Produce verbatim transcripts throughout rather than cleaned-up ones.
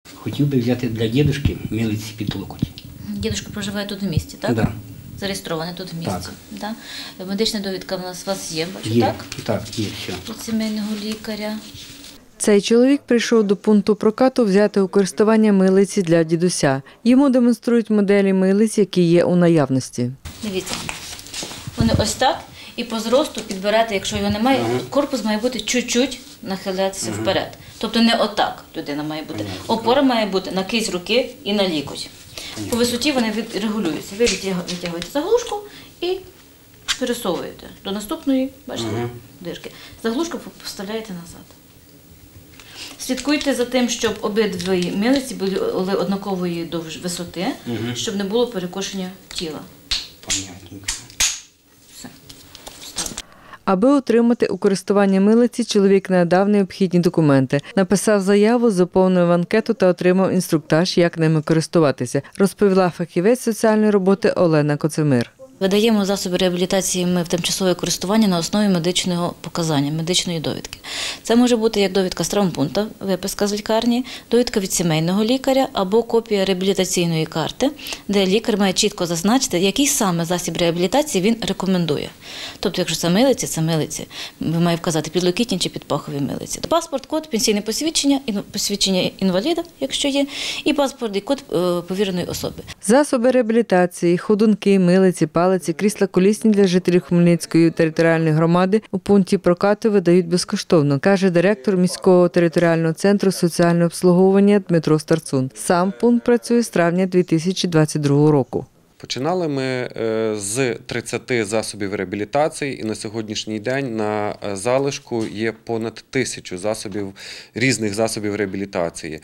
Хотів би взяти для дідушки милиці під локоть. Дідушка проживає тут в місті, так? Да. Зареєстрований тут в місті. Так. Да? Медична довідка в нас у вас є, бачу, Є, так? так, є, все. Від сімейного лікаря. Цей чоловік прийшов до пункту прокату взяти у користування милиці для дідуся. Йому демонструють моделі милиць, які є у наявності. Дивіться, вони ось так і по зросту підбирати, якщо його немає, Ага. корпус має бути чуть-чуть нахилятися Ага. вперед. Тобто не отак людина має бути. Понятно. Опора має бути на кисть руки і на лікоть. По висоті вони від- регулюються. Ви витяг- витягуєте заглушку і пересовуєте до наступної, бачите, Ага. дирки. Заглушку вставляєте назад. Слідкуйте за тим, щоб обидві милиці були однакової довж висоти, Ага. щоб не було перекошення тіла. Понятненько. Все. Вставили. Аби отримати у користування милиці, чоловік надав необхідні документи. Написав заяву, заповнив анкету та отримав інструктаж, як ними користуватися, розповіла фахівець соціальної роботи Олена Коцемир. Видаємо засоби реабілітації ми в тимчасове користування на основі медичного показання, медичної довідки. Це може бути як довідка з травмпункту, виписка з лікарні, довідка від сімейного лікаря або копія реабілітаційної карти, де лікар має чітко зазначити, який саме засіб реабілітації він рекомендує. Тобто, якщо це милиці, це милиці. Ми маємо вказати підлокітні чи підпахові милиці. Паспорт, код, пенсійне посвідчення, посвідчення інваліда, якщо є, і паспорт і код повіреної особи. Засоби реабілітації, ходунки, милиці, палиці, крісла колісні для жителів Хмельницької територіальної громади у пункті прокату видають безкоштовно, каже директор міського територіального центру соціального обслуговування Дмитро Старцун. Сам пункт працює з травня дві тисячі двадцять другого року. Починали ми з тридцяти засобів реабілітації, і на сьогоднішній день на залишку є понад тисячу засобів, різних засобів реабілітації.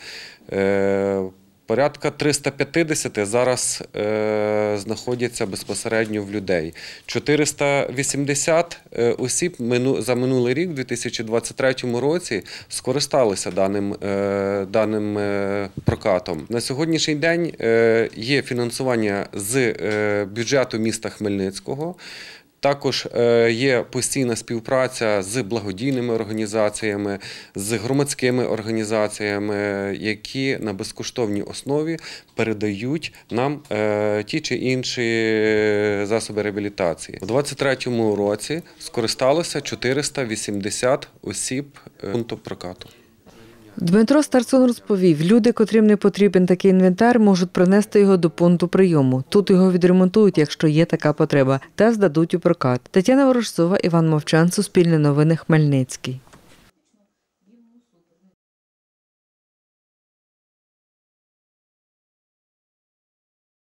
Порядка триста п'ятдесят зараз е, знаходяться безпосередньо в людей. чотириста вісімдесят осіб мину, за минулий рік, у дві тисячі двадцять третьому році, скористалися даним, е, даним е, прокатом. На сьогоднішній день е, є фінансування з е, бюджету міста Хмельницького. Також є постійна співпраця з благодійними організаціями, з громадськими організаціями, які на безкоштовній основі передають нам ті чи інші засоби реабілітації. У двадцять третьому році скористалося чотириста вісімдесят осіб пункту прокату. Дмитро Старцун розповів, люди, котрим не потрібен такий інвентар, можуть принести його до пункту прийому. Тут його відремонтують, якщо є така потреба, та здадуть у прокат. Тетяна Ворожцова, Іван Мовчан, Суспільне новини, Хмельницький.